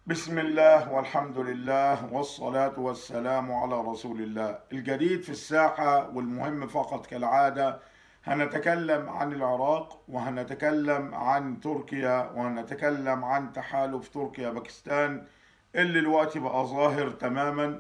بسم الله والحمد لله والصلاة والسلام على رسول الله. الجديد في الساحة والمهم فقط كالعادة، هنتكلم عن العراق وهنتكلم عن تركيا وهنتكلم عن تحالف تركيا باكستان اللي الوقت بقى ظاهر تماما،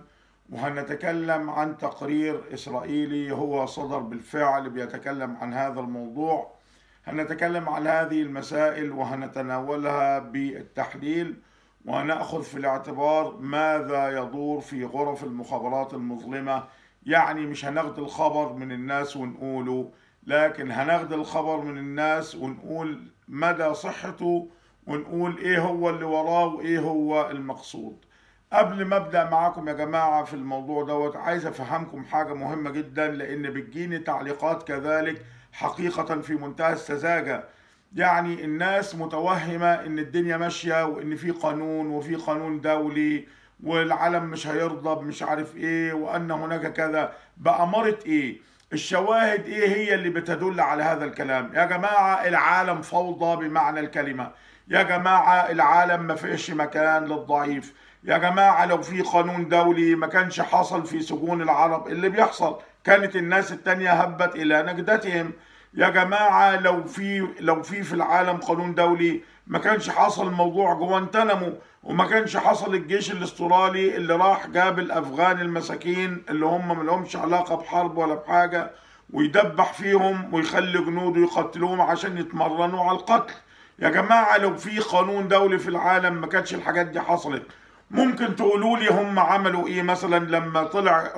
وهنتكلم عن تقرير إسرائيلي هو صدر بالفعل بيتكلم عن هذا الموضوع. هنتكلم عن هذه المسائل وهنتناولها بالتحليل، وهنأخذ في الاعتبار ماذا يدور في غرف المخابرات المظلمة. يعني مش هناخد الخبر من الناس ونقوله، لكن هناخد الخبر من الناس ونقول مدى صحته ونقول ايه هو اللي وراه وايه هو المقصود. قبل ما ابدأ معاكم يا جماعة في الموضوع دوت، عايز افهمكم حاجة مهمة جدا، لان بتجيني تعليقات كذلك حقيقة في منتهى السذاجة. يعني الناس متوهمة ان الدنيا ماشية وان في قانون وفي قانون دولي والعالم مش هيرضى مش عارف ايه، وان هناك كذا. بأمارة ايه؟ الشواهد ايه هي اللي بتدل على هذا الكلام؟ يا جماعة العالم فوضى بمعنى الكلمة. يا جماعة العالم ما فيش مكان للضعيف. يا جماعة لو في قانون دولي ما كانش حصل في سجون العرب اللي بيحصل، كانت الناس التانية هبت إلى نجدتهم. يا جماعة لو في العالم قانون دولي ما كانش حصل موضوع جوانتنامو، وما كانش حصل الجيش الاسترالي اللي راح جاب الأفغان المساكين اللي هم ملهمش علاقة بحرب ولا بحاجة، ويدبح فيهم ويخلي جنوده يقتلوهم عشان يتمرنوا على القتل. يا جماعة لو في قانون دولي في العالم ما كانتش الحاجات دي حصلت. ممكن تقولوا لي هم عملوا ايه مثلا لما طلع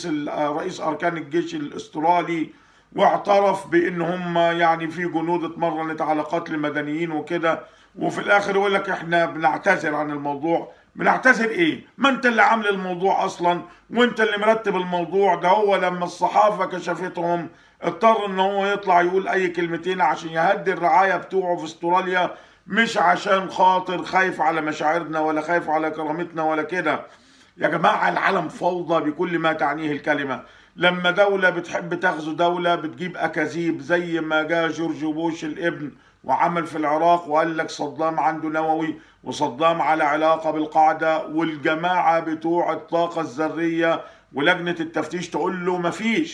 رئيس اركان الجيش الاسترالي واعترف بان هم يعني في جنود اتمرنت على قتل مدنيين وكده، وفي الاخر يقول لك احنا بنعتذر عن الموضوع. بنعتذر ايه؟ ما انت اللي عامل الموضوع اصلا، وانت اللي مرتب الموضوع ده. هو لما الصحافة كشفتهم اضطر ان هو يطلع يقول اي كلمتين عشان يهدي الرعاية بتوعه في استراليا، مش عشان خاطر خايف على مشاعرنا ولا خايف على كرامتنا ولا كده. يا جماعة العالم فوضى بكل ما تعنيه الكلمة. لما دولة بتحب تغزو دولة بتجيب أكاذيب، زي ما جاء جورج بوش الابن وعمل في العراق وقال لك صدام عنده نووي وصدام على علاقة بالقاعدة، والجماعة بتوع الطاقة الذرية ولجنة التفتيش تقول له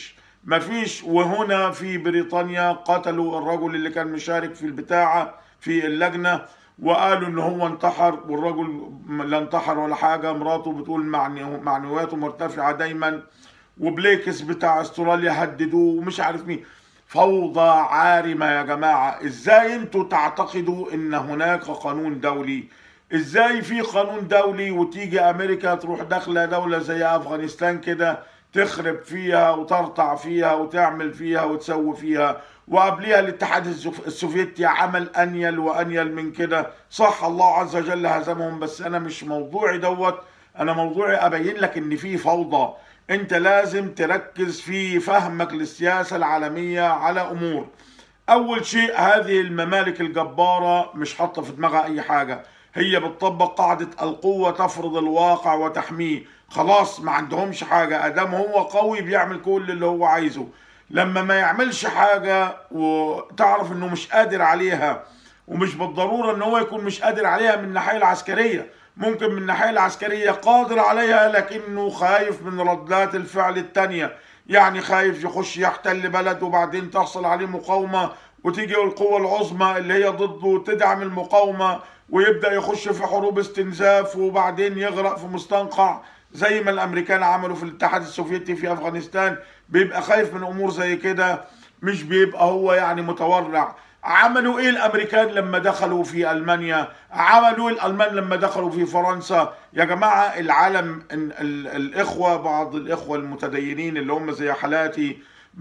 مفيش. وهنا في بريطانيا قتلوا الرجل اللي كان مشارك في البتاعة في اللجنة، وقالوا ان هو انتحر، والرجل لا انتحر ولا حاجة. مراته بتقول معنوياته مرتفعة دايما، وبليكس بتاع استراليا هددوه ومش عارف مين. فوضى عارمة يا جماعة. ازاي انتوا تعتقدوا ان هناك قانون دولي؟ ازاي في قانون دولي وتيجي امريكا تروح داخلة دولة زي افغانستان كده تخرب فيها وترتع فيها وتعمل فيها وتسوي فيها؟ وقبلها الاتحاد السوفيتي عمل انيل وانيل من كده. صح الله عز وجل هزمهم، بس انا مش موضوعي دوت. انا موضوعي ابين لك ان في فوضى. انت لازم تركز في فهمك للسياسة العالمية على امور. اول شيء، هذه الممالك الجبارة مش حاطة في دماغها اي حاجة. هي بتطبق قاعدة القوة تفرض الواقع وتحميه. خلاص ما عندهمش حاجة، ادام هو قوي بيعمل كل اللي هو عايزه. لما ما يعملش حاجة وتعرف انه مش قادر عليها، ومش بالضرورة ان هو يكون مش قادر عليها من الناحية العسكرية، ممكن من الناحية العسكرية قادر عليها لكنه خايف من ردات الفعل التانية. يعني خايف يخش يحتل بلد وبعدين تحصل عليه مقاومة، وتيجي القوة العظمى اللي هي ضده تدعم المقاومة، ويبدأ يخش في حروب استنزاف وبعدين يغرق في مستنقع زي ما الامريكان عملوا في الاتحاد السوفيتي في افغانستان. بيبقى خايف من امور زي كده، مش بيبقى هو يعني متورع. عملوا ايه الامريكان لما دخلوا في المانيا؟ عملوا الالمان لما دخلوا في فرنسا؟ يا جماعه العالم الاخوه، بعض الاخوه المتدينين اللي هم زي حالاتي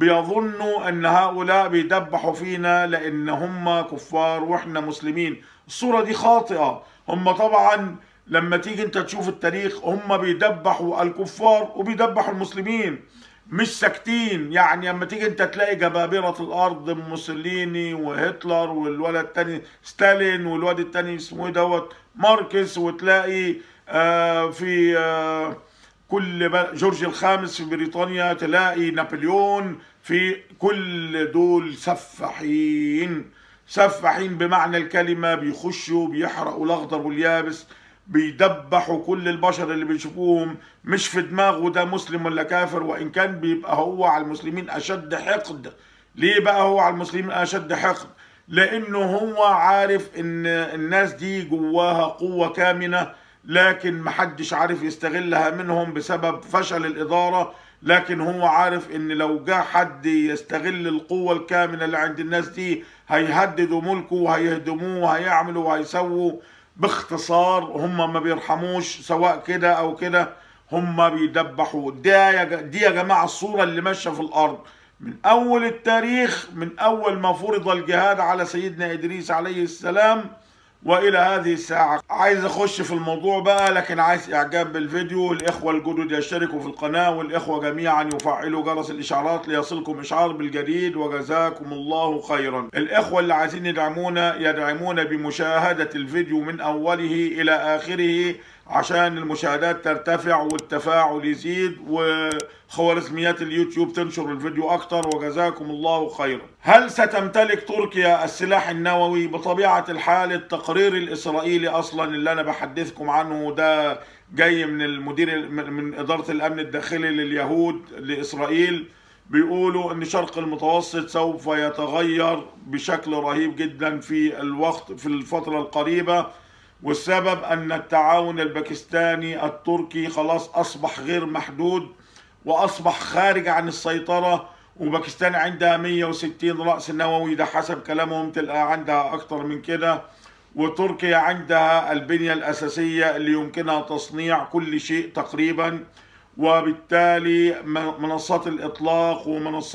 بيظنوا ان هؤلاء بيدبحوا فينا لان هم كفار واحنا مسلمين. الصوره دي خاطئه. هم طبعا لما تيجي انت تشوف التاريخ هم بيدبحوا الكفار وبيدبحوا المسلمين، مش ساكتين. يعني لما تيجي انت تلاقي جبابرة الارض موسوليني وهتلر والولد التاني ستالين والواد التاني اسمه ايه دوت ماركس، وتلاقي في كل جورج الخامس في بريطانيا، تلاقي نابليون، في كل دول سفاحين. سفاحين بمعنى الكلمة، بيخشوا بيحرقوا الاخضر واليابس. بيدبحوا كل البشر اللي بيشوفوهم، مش في دماغه ده مسلم ولا كافر، وإن كان بيبقى هو على المسلمين أشد حقد. ليه بقى هو على المسلمين أشد حقد؟ لأنه هو عارف إن الناس دي جواها قوة كامنة، لكن محدش عارف يستغلها منهم بسبب فشل الإدارة. لكن هو عارف إن لو جه حد يستغل القوة الكامنة اللي عند الناس دي هيهددوا ملكه وهيهدموه وهيعملوا وهيسووا. باختصار هم ما بيرحموش، سواء كده أو كده هم بيدبحوا. دي يا جماعة الصورة اللي ماشية في الأرض من أول التاريخ، من أول ما فرض الجهاد على سيدنا إدريس عليه السلام وإلى هذه الساعة. عايز أخش في الموضوع بقى، لكن عايز إعجاب بالفيديو. الإخوة الجدد يشتركوا في القناة، والإخوة جميعا يفعلوا جرس الإشعارات ليصلكم إشعار بالجديد، وجزاكم الله خيرا. الإخوة اللي عايزين يدعمونا بمشاهدة الفيديو من أوله إلى آخره عشان المشاهدات ترتفع والتفاعل يزيد وخوارزميات اليوتيوب تنشر الفيديو أكتر، وجزاكم الله خيرا. هل ستمتلك تركيا السلاح النووي؟ بطبيعة الحال التقرير الإسرائيلي أصلا اللي أنا بحدثكم عنه ده جاي من إدارة الأمن الداخلي لليهود لإسرائيل، بيقولوا ان شرق المتوسط سوف يتغير بشكل رهيب جدا في الفترة القريبة، والسبب ان التعاون الباكستاني التركي خلاص اصبح غير محدود واصبح خارج عن السيطرة. وباكستان عندها 160 رأس نووي، ده حسب كلامهم، تلقى عندها اكتر من كده. وتركيا عندها البنية الاساسية اللي يمكنها تصنيع كل شيء تقريبا، وبالتالي منصات الاطلاق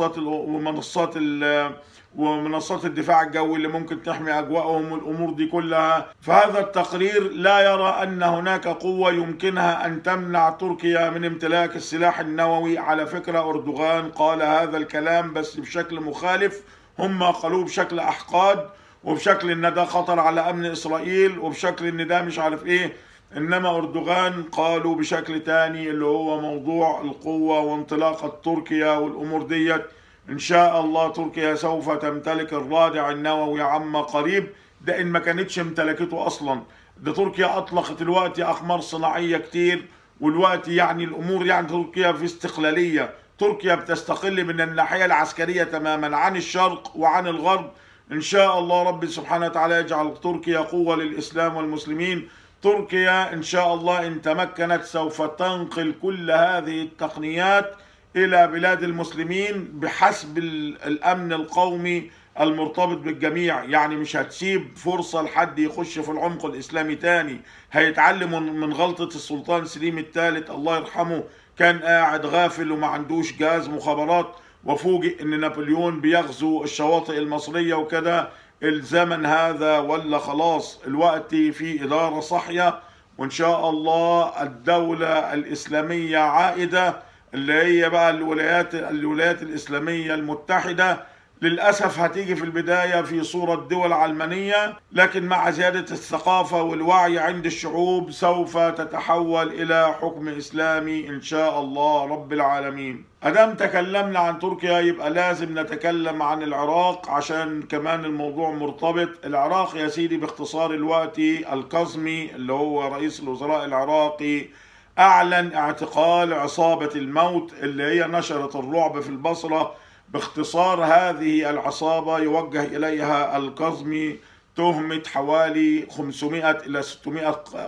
ومنصات الدفاع الجوي اللي ممكن تحمي اجواءهم والامور دي كلها. فهذا التقرير لا يرى ان هناك قوة يمكنها ان تمنع تركيا من امتلاك السلاح النووي. على فكرة اردوغان قال هذا الكلام بس بشكل مخالف، هم قالوه بشكل احقاد وبشكل ان ده خطر على امن اسرائيل وبشكل ان ده مش عارف ايه، انما اردوغان قالوا بشكل تاني اللي هو موضوع القوة وانطلاقة تركيا والامور ديت. ان شاء الله تركيا سوف تمتلك الرادع النووي عما قريب، ده ان ما كانتش امتلكته اصلا. ده تركيا اطلقت الوقت اقمار صناعية كتير، والوقت يعني الامور يعني تركيا في استقلالية. تركيا بتستقل من الناحية العسكرية تماما عن الشرق وعن الغرب. ان شاء الله رب سبحانه وتعالى يجعل تركيا قوة للاسلام والمسلمين. تركيا إن شاء الله إن تمكنت سوف تنقل كل هذه التقنيات إلى بلاد المسلمين بحسب الأمن القومي المرتبط بالجميع. يعني مش هتسيب فرصة لحد يخش في العمق الإسلامي تاني. هيتعلموا من غلطة السلطان سليم الثالث الله يرحمه، كان قاعد غافل وما عندوش جهاز مخابرات، وفوجئ إن نابليون بيغزو الشواطئ المصرية وكده. الزمن هذا ولا خلاص الوقت في إدارة صحية، وإن شاء الله الدولة الإسلامية عائدة، اللي هي بقى الولايات الإسلامية المتحدة. للأسف هتيجي في البداية في صورة دول علمانية، لكن مع زيادة الثقافة والوعي عند الشعوب سوف تتحول إلى حكم إسلامي إن شاء الله رب العالمين. أدام تكلمنا عن تركيا يبقى لازم نتكلم عن العراق، عشان كمان الموضوع مرتبط. العراق يا سيدي باختصار الوقت، الكاظمي اللي هو رئيس الوزراء العراقي أعلن اعتقال عصابة الموت اللي هي نشرت الرعب في البصرة. باختصار هذه العصابة يوجه إليها الكاظمي تهمة حوالي 500 إلى 600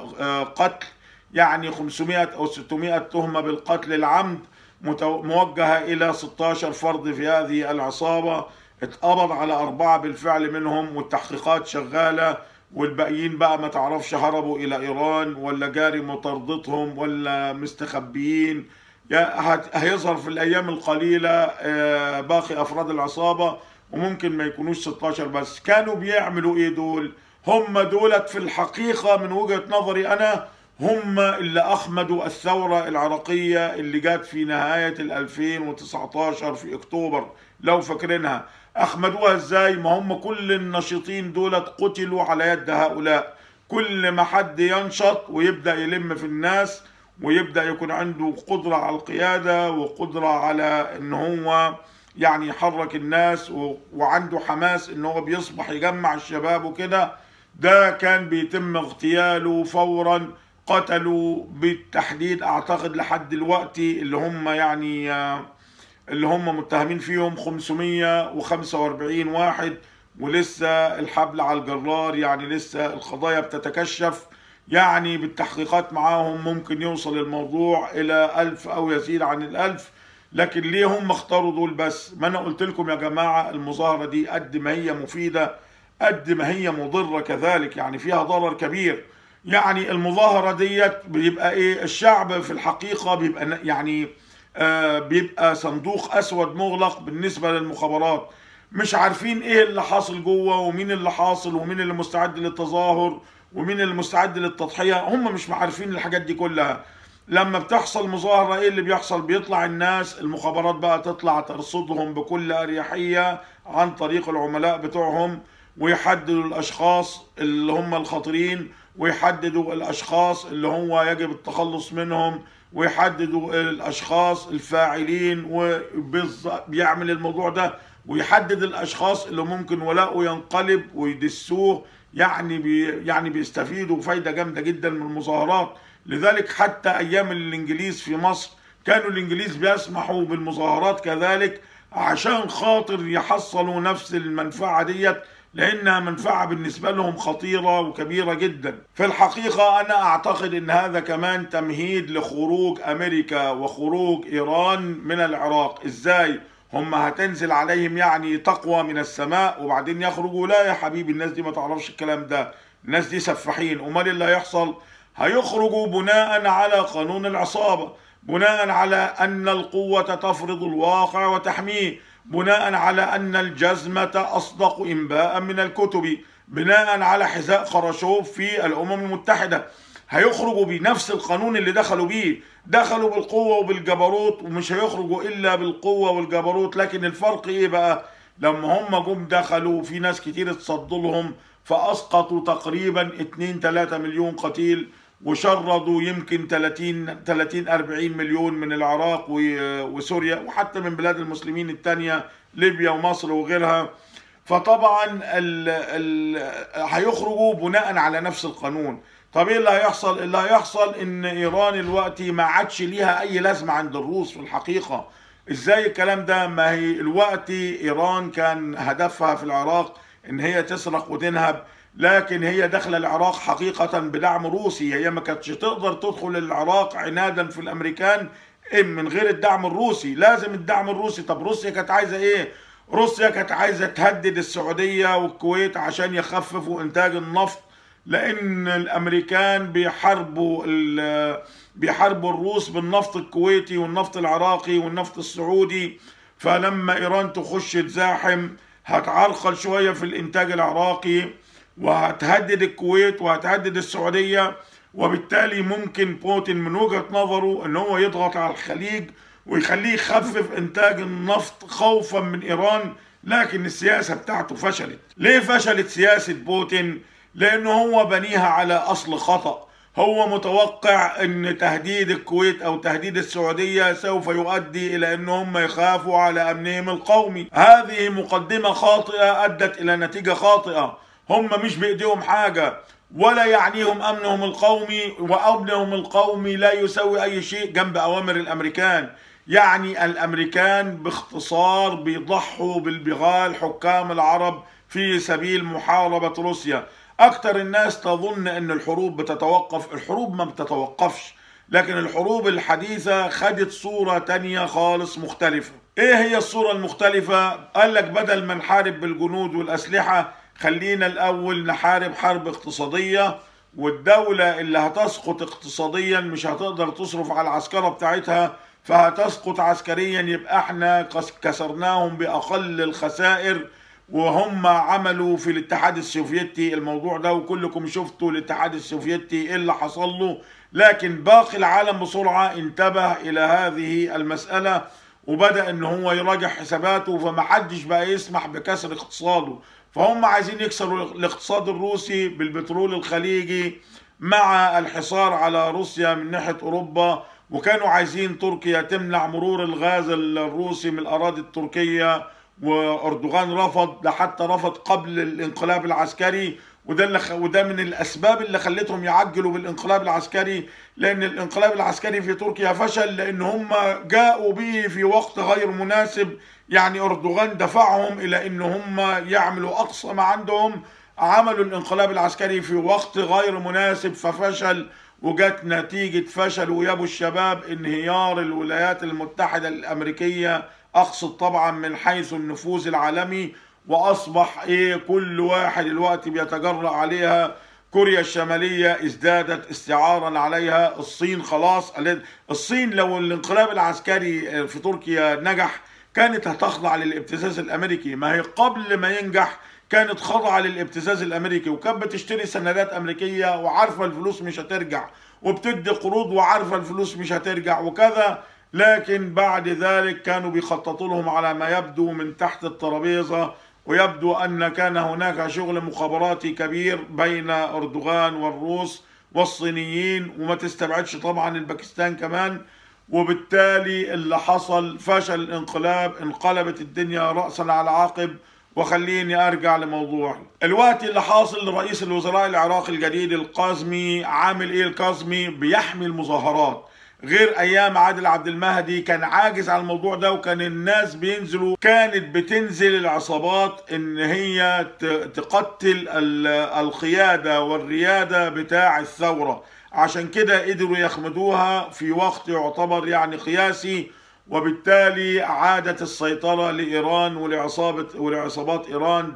قتل، يعني 500 أو 600 تهمة بالقتل العمد موجهة إلى 16 فرد في هذه العصابة. اتقبض على 4 بالفعل منهم والتحقيقات شغالة، والباقيين بقى ما تعرفش هربوا إلى إيران ولا جاري مطاردتهم ولا مستخبيين. هيظهر في الأيام القليلة باقي أفراد العصابة، وممكن ما يكونوش 16 بس. كانوا بيعملوا إيه دول؟ هم دولت في الحقيقة من وجهة نظري أنا هم اللي أخمدوا الثورة العراقية اللي جات في نهاية 2019 في أكتوبر لو فاكرينها. أخمدوها إزاي؟ ما هم كل النشيطين دولت قتلوا على يد هؤلاء. كل ما حد ينشط ويبدأ يلم في الناس ويبدأ يكون عنده قدرة على القيادة وقدرة على ان هو يعني يحرك الناس وعنده حماس ان هو بيصبح يجمع الشباب وكده، ده كان بيتم اغتياله فورا قتلوا بالتحديد اعتقد لحد دلوقتي اللي هم متهمين فيهم 545 واحد، ولسه الحبل على الجرار، يعني لسه القضايا بتتكشف. يعني بالتحقيقات معاهم ممكن يوصل الموضوع إلى 1000 أو يزيد عن 1000. لكن ليه هم اختاروا دول بس؟ ما أنا قلت لكم يا جماعة المظاهرة دي قد ما هي مفيدة قد ما هي مضرة كذلك، يعني فيها ضرر كبير. يعني المظاهرة ديت بيبقى إيه؟ الشعب في الحقيقة بيبقى يعني بيبقى صندوق اسود مغلق بالنسبه للمخابرات، مش عارفين ايه اللي حاصل جوه، ومين اللي حاصل، ومين اللي مستعد للتظاهر، ومين اللي مستعد للتضحيه. هم مش عارفين الحاجات دي كلها. لما بتحصل مظاهره ايه اللي بيحصل؟ بيطلع الناس، المخابرات بقى تطلع ترصدهم بكل اريحيه عن طريق العملاء بتوعهم، ويحددوا الاشخاص اللي هم الخطرين، ويحددوا الاشخاص اللي هو يجب التخلص منهم، ويحددوا الاشخاص الفاعلين، وبيعمل الموضوع ده، ويحدد الاشخاص اللي ممكن ولاؤه ينقلب ويدسوه. يعني بيستفيدوا فايده جامده جدا من المظاهرات. لذلك حتى ايام الانجليز في مصر كانوا الانجليز بيسمحوا بالمظاهرات كذلك عشان خاطر يحصلوا نفس المنفعه ديت، لانها منفعه بالنسبه لهم خطيره وكبيره جدا. في الحقيقه انا اعتقد ان هذا كمان تمهيد لخروج امريكا وخروج ايران من العراق. ازاي؟ هم هتنزل عليهم يعني تقوى من السماء وبعدين يخرجوا؟ لا يا حبيبي، الناس دي ما تعرفش الكلام ده، الناس دي سفاحين. امال اللي هيحصل؟ هيخرجوا بناء على قانون العصابه، بناء على ان القوه تفرض الواقع وتحميه، بناء على أن الجزمة أصدق إنباء من الكتب، بناء على حذاء خرشوف في الأمم المتحدة. هيخرجوا بنفس القانون اللي دخلوا بيه، دخلوا بالقوة وبالجبروت، ومش هيخرجوا إلا بالقوة والجبروت. لكن الفرق إيه بقى؟ لما هم جم دخلوا في ناس كتير اتصدوا لهم، فأسقطوا تقريبا 2-3 مليون قتيل، وشردوا يمكن 30-40 مليون من العراق وسوريا، وحتى من بلاد المسلمين التانية ليبيا ومصر وغيرها. فطبعا هيخرجوا بناء على نفس القانون. طب ايه اللي هيحصل؟ اللي هيحصل ان ايران دلوقتي ما عادش ليها اي لازمه عند الروس في الحقيقه. ازاي الكلام ده؟ ما هي الوقت ايران كان هدفها في العراق ان هي تسرق وتنهب، لكن هي داخله العراق حقيقه بدعم روسي. هي ما كانتش تقدر تدخل العراق عنادا في الامريكان من غير الدعم الروسي، لازم الدعم الروسي. طب روسيا كانت عايزه ايه؟ روسيا كانت عايزه تهدد السعوديه والكويت عشان يخففوا انتاج النفط، لان الامريكان بيحاربوا الروس بالنفط الكويتي والنفط العراقي والنفط السعودي. فلما ايران تخش تزاحم هتعرقل شويه في الانتاج العراقي، وهتهدد الكويت وهتهدد السعوديه، وبالتالي ممكن بوتين من وجهه نظره ان هو يضغط على الخليج ويخليه يخفف انتاج النفط خوفا من ايران. لكن السياسه بتاعته فشلت. ليه فشلت سياسه بوتين؟ لانه هو بنيها على اصل خطأ. هو متوقع ان تهديد الكويت او تهديد السعودية سوف يؤدي الى ان هم يخافوا على امنهم القومي. هذه مقدمة خاطئة ادت الى نتيجة خاطئة. هم مش بايديهم حاجة، ولا يعنيهم امنهم القومي، وامنهم القومي لا يسوي اي شيء جنب اوامر الامريكان. يعني الامريكان باختصار بيضحوا بالبغال حكام العرب في سبيل محاربة روسيا. اكتر الناس تظن ان الحروب بتتوقف، الحروب ما بتتوقفش، لكن الحروب الحديثة خدت صورة تانية خالص مختلفة. ايه هي الصورة المختلفة؟ قال لك بدل ما نحارب بالجنود والاسلحة، خلينا الاول نحارب حرب اقتصادية، والدولة اللي هتسقط اقتصاديا مش هتقدر تصرف على العسكرة بتاعتها، فهتسقط عسكريا، يبقى احنا كسرناهم باقل الخسائر. وهم عملوا في الاتحاد السوفيتي الموضوع ده، وكلكم شفتوا الاتحاد السوفيتي ايه اللي حصل له. لكن باقي العالم بسرعة انتبه الى هذه المسألة وبدأ ان هو يراجع حساباته، فمحدش بقى يسمح بكسر اقتصاده. فهم عايزين يكسروا الاقتصاد الروسي بالبترول الخليجي مع الحصار على روسيا من ناحية اوروبا، وكانوا عايزين تركيا تمنع مرور الغاز الروسي من الاراضي التركية، واردوغان رفض، ده حتى رفض قبل الانقلاب العسكري، وده من الاسباب اللي خلتهم يعجلوا بالانقلاب العسكري، لان الانقلاب العسكري في تركيا فشل لان هم جاءوا به في وقت غير مناسب. يعني اردوغان دفعهم الى ان هم يعملوا اقصى ما عندهم، عملوا الانقلاب العسكري في وقت غير مناسب ففشل، وجت نتيجة فشل ويابو الشباب انهيار الولايات المتحدة الامريكية، اقصد طبعا من حيث النفوذ العالمي، واصبح كل واحد الوقت بيتجرأ عليها. كوريا الشمالية ازدادت استعارا عليها، الصين خلاص. الصين لو الانقلاب العسكري في تركيا نجح كانت هتخضع للابتزاز الامريكي، ما هي قبل ما ينجح كانت خاضعة للابتزاز الامريكي، وكانت بتشتري سندات امريكية وعارفة الفلوس مش هترجع، وبتدي قروض وعارفة الفلوس مش هترجع وكذا. لكن بعد ذلك كانوا بيخططوا لهم على ما يبدو من تحت الترابيزة، ويبدو أن كان هناك شغل مخابراتي كبير بين أردوغان والروس والصينيين، وما تستبعدش طبعا الباكستان كمان. وبالتالي اللي حصل فشل الانقلاب، انقلبت الدنيا رأسا على عقب. وخليني ارجع لموضوعي. الوقت اللي حاصل لرئيس الوزراء العراقي الجديد القاسمي، عامل ايه القاسمي؟ بيحمي المظاهرات، غير ايام عادل عبد المهدي كان عاجز على الموضوع ده، وكان الناس بينزلوا، كانت بتنزل العصابات ان هي تقتل القيادة والريادة بتاع الثورة، عشان كده قدروا يخمدوها في وقت يعتبر يعني قياسي. وبالتالي عادت السيطرة لإيران ولعصابات إيران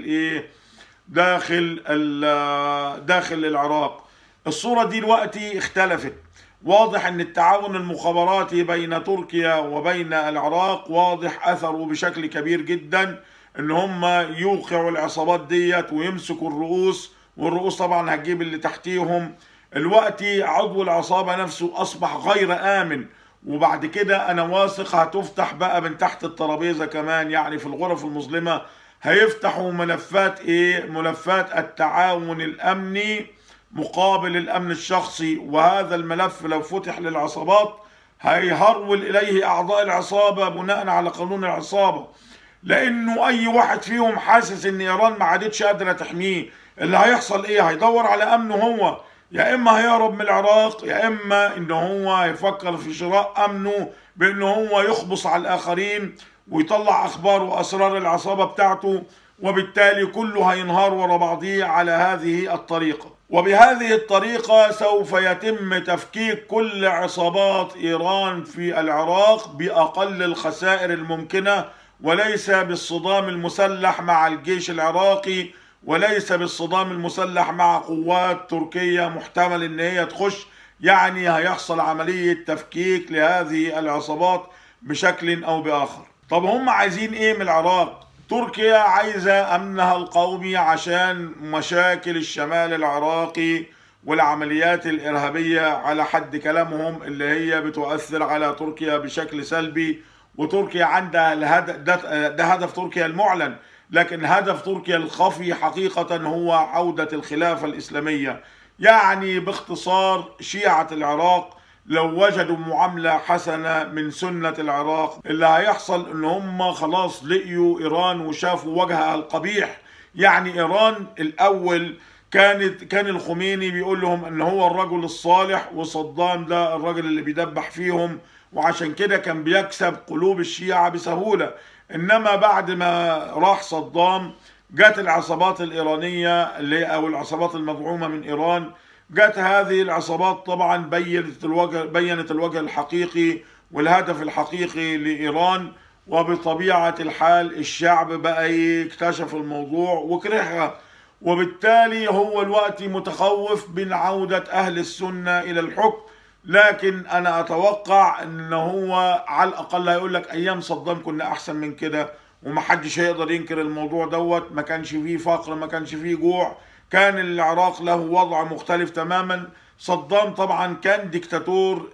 داخل العراق. الصورة دي دلوقتي اختلفت، واضح ان التعاون المخابراتي بين تركيا وبين العراق واضح اثره بشكل كبير جدا، ان هم يوقعوا العصابات ديت ويمسكوا الرؤوس، والرؤوس طبعا هتجيب اللي تحتيهم. الوقت عضو العصابة نفسه اصبح غير امن، وبعد كده انا واثق هتفتح بقى من تحت الترابيزة كمان، يعني في الغرف المظلمة هيفتحوا ملفات التعاون الامني مقابل الامن الشخصي. وهذا الملف لو فتح للعصابات هيهرول اليه اعضاء العصابة بناء على قانون العصابة، لانه اي واحد فيهم حاسس ان ايران ما عادتش قادرة تحميه، اللي هيحصل ايه؟ هيدور على امنه هو، يا اما هيهرب من العراق، يا اما ان هو هيفكر في شراء امنه بان هو يخبص على الاخرين ويطلع اخبار واسرار العصابة بتاعته، وبالتالي كله هينهار ورا بعضيه على هذه الطريقة. وبهذه الطريقة سوف يتم تفكيك كل عصابات إيران في العراق بأقل الخسائر الممكنة، وليس بالصدام المسلح مع الجيش العراقي، وليس بالصدام المسلح مع قوات تركية محتمل ان هي تخش. يعني هيحصل عملية تفكيك لهذه العصابات بشكل او باخر. طب هم عايزين ايه من العراق؟ تركيا عايزة امنها القومي عشان مشاكل الشمال العراقي والعمليات الارهابية على حد كلامهم اللي هي بتؤثر على تركيا بشكل سلبي. وتركيا عندها ده هدف تركيا المعلن، لكن هدف تركيا الخفي حقيقة هو عودة الخلافة الإسلامية. يعني باختصار شيعة العراق لو وجدوا معاملة حسنة من سنة العراق، اللي هيحصل ان هم خلاص لقيوا ايران وشافوا وجهها القبيح. يعني ايران الاول كان الخميني بيقول لهم ان هو الرجل الصالح، وصدام ده الرجل اللي بيدبح فيهم، وعشان كده كان بيكسب قلوب الشيعة بسهولة. انما بعد ما راح صدام جت العصابات الايرانية او العصابات المدعومة من ايران، جت هذه العصابات طبعا بينت الوجه الحقيقي والهدف الحقيقي لإيران. وبطبيعة الحال الشعب بقى يكتشف الموضوع وكرهها، وبالتالي هو الوقت متخوف من عودة أهل السنة إلى الحكم. لكن أنا أتوقع أن هو على الأقل هيقول لك أيام صدام كنا أحسن من كده، ومحدش هيقدر ينكر الموضوع دوت. ما كانش فيه فقر، ما كانش فيه جوع، كان العراق له وضع مختلف تماما. صدام طبعا كان ديكتاتور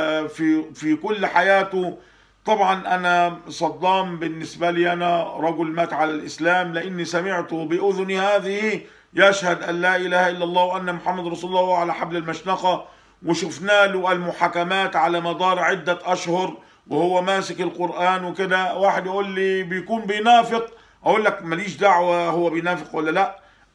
في كل حياته. طبعا انا صدام بالنسبة لي انا رجل مات على الاسلام، لاني سمعته باذني هذه يشهد ان لا اله الا الله وان محمد رسول الله على حبل المشنقة، وشفنا له المحاكمات على مدار عدة اشهر وهو ماسك القرآن وكده. واحد يقول لي بيكون بينافق، اقول لك ماليش دعوة هو بينافق ولا لا،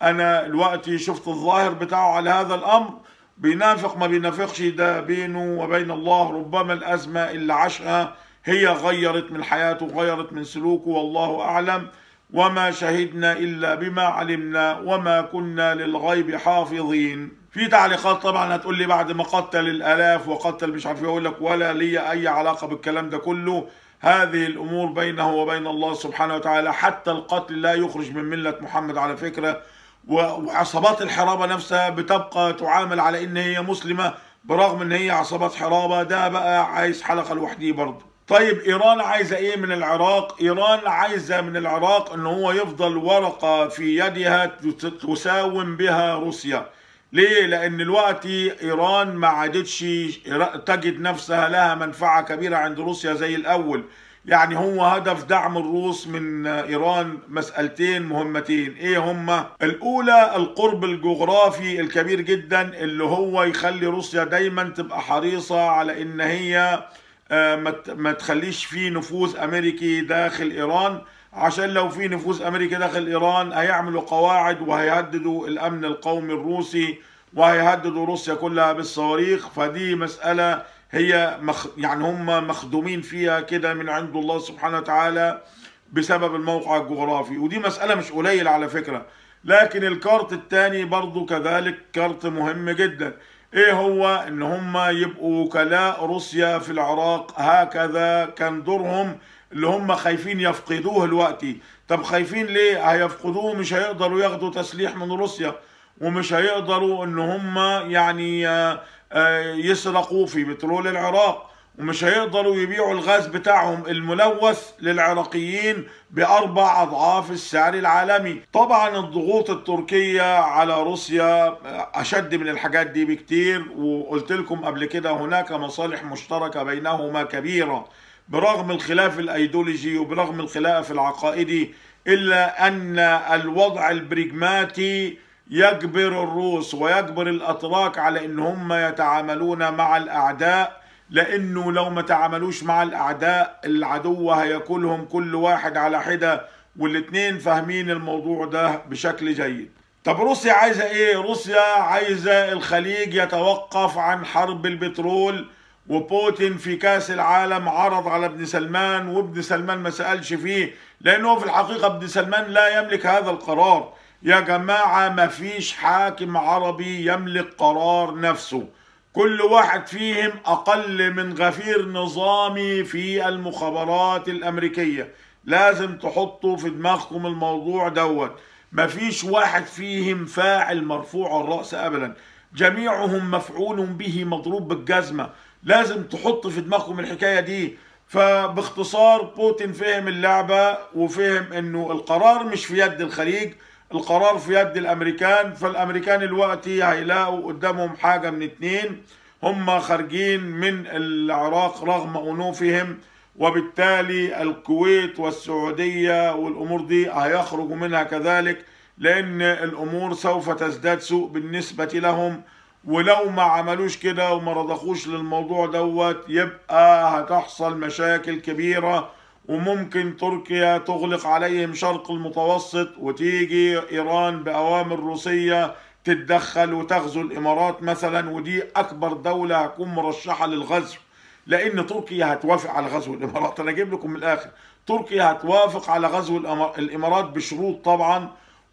انا دلوقتي شفت الظاهر بتاعه على هذا الامر، بينافق ما بينافقش ده بينه وبين الله. ربما الازمه اللي عاشها هي غيرت من حياته، غيرت من سلوكه، والله اعلم. وما شهدنا الا بما علمنا وما كنا للغيب حافظين. في تعليقات طبعا هتقول لي بعد ما قتل الالاف وقتل مش عارف ايه، اقول لك ولا لي اي علاقه بالكلام ده كله. هذه الامور بينه وبين الله سبحانه وتعالى. حتى القتل لا يخرج من مله محمد على فكره. وعصابات الحرابه نفسها بتبقى تعامل على ان هي مسلمه برغم ان هي عصابات حرابه. ده بقى عايز حلقه لوحده برضه. طيب ايران عايزه ايه من العراق؟ ايران عايزه من العراق ان هو يفضل ورقه في يدها تساوم بها روسيا. ليه؟ لان دلوقتي ايران ما عادتش تجد نفسها لها منفعه كبيره عند روسيا زي الاول. يعني هو هدف دعم الروس من ايران مسألتين مهمتين. ايه هما؟ الاولى القرب الجغرافي الكبير جدا اللي هو يخلي روسيا دايما تبقى حريصة على ان هي ما تخليش فيه نفوذ امريكي داخل ايران، عشان لو في نفوذ امريكي داخل ايران هيعملوا قواعد وهيهددوا الامن القومي الروسي وهيهددوا روسيا كلها بالصواريخ. فدي مسألة هي يعني هم مخدومين فيها كده من عند الله سبحانه وتعالى بسبب الموقع الجغرافي، ودي مسألة مش قليلة على فكرة. لكن الكارت الثاني برضو كذلك كارت مهم جدا. ايه هو؟ ان هم يبقوا وكلاء روسيا في العراق. هكذا كان دورهم اللي هم خايفين يفقدوه دلوقتي. طب خايفين ليه؟ هيفقدوه، مش هيقدروا ياخدوا تسليح من روسيا، ومش هيقدروا ان هم يعني يسرقوا في بترول العراق، ومش هيقدروا يبيعوا الغاز بتاعهم الملوث للعراقيين ب4 أضعاف السعر العالمي. طبعا الضغوط التركية على روسيا أشد من الحاجات دي بكتير، وقلت لكم قبل كده هناك مصالح مشتركة بينهما كبيرة برغم الخلاف الأيديولوجي وبرغم الخلاف العقائدي، إلا أن الوضع البريغماتي يجبر الروس ويجبر الأتراك على أن هم يتعاملون مع الأعداء، لأنه لو ما تعاملوش مع الأعداء العدو هياكلهم كل واحد على حدة، والاتنين فاهمين الموضوع ده بشكل جيد. طب روسيا عايزة ايه؟ روسيا عايزة الخليج يتوقف عن حرب البترول. وبوتين في كاس العالم عرض على ابن سلمان، وابن سلمان ما سألش فيه، لأنه في الحقيقة ابن سلمان لا يملك هذا القرار. يا جماعة ما فيش حاكم عربي يملك قرار نفسه. كل واحد فيهم أقل من غفير نظامي في المخابرات الأمريكية. لازم تحطوا في دماغكم الموضوع دوت. مفيش واحد فيهم فاعل مرفوع الرأس أبدا، جميعهم مفعول به مضروب بالجزمة. لازم تحط في دماغكم الحكاية دي. فباختصار بوتين فهم اللعبة وفهم انه القرار مش في يد الخليج، القرار في يد الامريكان. فالامريكان دلوقتي هيلاقوا قدامهم حاجة من اتنين: هم خارجين من العراق رغم انوفهم، وبالتالي الكويت والسعودية والامور دي هيخرجوا منها كذلك، لان الامور سوف تزداد سوء بالنسبة لهم. ولو ما عملوش كده وما رضخوش للموضوع دوت يبقى هتحصل مشاكل كبيرة، وممكن تركيا تغلق عليهم شرق المتوسط، وتيجي إيران بأوامر روسية تتدخل وتغزو الإمارات مثلا، ودي أكبر دولة هتكون مرشحة للغزو، لأن تركيا هتوافق على غزو الإمارات. أنا أجيب لكم من الآخر، تركيا هتوافق على غزو الإمارات بشروط طبعا،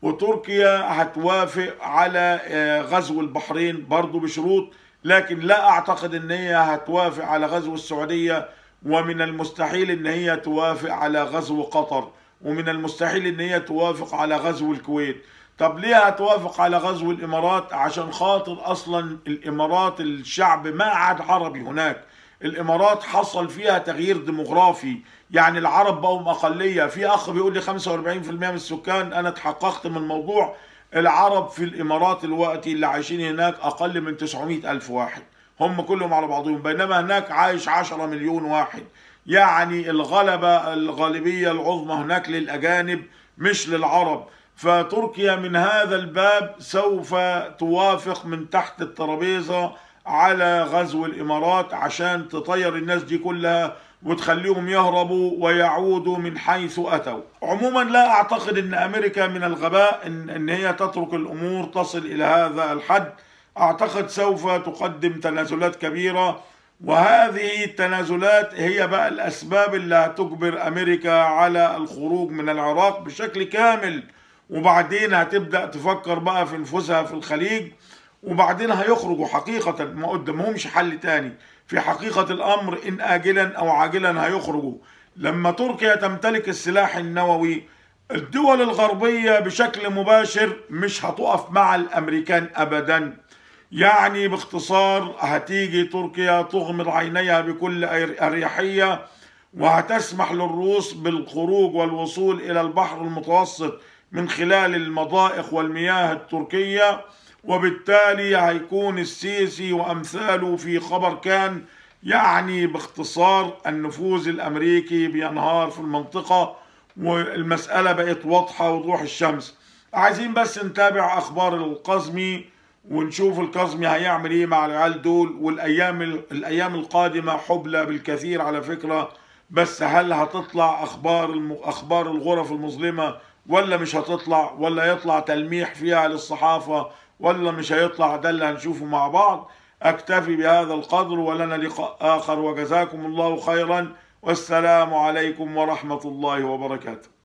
وتركيا هتوافق على غزو البحرين برضو بشروط، لكن لا أعتقد أن هي هتوافق على غزو السعودية، ومن المستحيل أن هي توافق على غزو قطر، ومن المستحيل أن هي توافق على غزو الكويت. طب ليه هتوافق على غزو الإمارات؟ عشان خاطر أصلا الإمارات الشعب ما عاد عربي هناك. الإمارات حصل فيها تغيير ديموغرافي، يعني العرب بقوا أقلية. في أخ بيقول لي 45% من السكان، أنا اتحققت من الموضوع. العرب في الإمارات الوقت اللي عايشين هناك أقل من 900,000 واحد، هم كلهم على بعضهم، بينما هناك عايش 10 مليون واحد. يعني الغالبية العظمى هناك للأجانب مش للعرب. فتركيا من هذا الباب سوف توافق من تحت الترابيزة على غزو الإمارات عشان تطير الناس دي كلها وتخليهم يهربوا ويعودوا من حيث أتوا. عموما لا أعتقد أن أمريكا من الغباء أن هي تترك الأمور تصل إلى هذا الحد. أعتقد سوف تقدم تنازلات كبيرة، وهذه التنازلات هي بقى الأسباب اللي هتجبر أمريكا على الخروج من العراق بشكل كامل، وبعدين هتبدأ تفكر بقى في نفوسها في الخليج، وبعدين هيخرجوا حقيقة، ما قدامهمش حل تاني في حقيقة الأمر، إن آجلا أو عاجلا هيخرجوا. لما تركيا تمتلك السلاح النووي، الدول الغربية بشكل مباشر مش هتقف مع الأمريكان أبدا. يعني باختصار هتيجي تركيا تغمض عينيها بكل أريحية، وهتسمح للروس بالخروج والوصول إلى البحر المتوسط من خلال المضائق والمياه التركية، وبالتالي هيكون السيسي وأمثاله في خبر كان. يعني باختصار النفوذ الأمريكي بينهار في المنطقة، والمسألة بقت واضحة وضوح الشمس. عايزين بس نتابع أخبار القزمي ونشوف القزمي هيعمل ايه مع العيال دول، والايام القادمه حبلى بالكثير على فكره. بس هل هتطلع اخبار الغرف المظلمه ولا مش هتطلع، ولا يطلع تلميح فيها للصحافه، ولا مش هيطلع؟ ده اللي هنشوفه مع بعض. اكتفي بهذا القدر، ولنا لقاء اخر، وجزاكم الله خيرا، والسلام عليكم ورحمه الله وبركاته.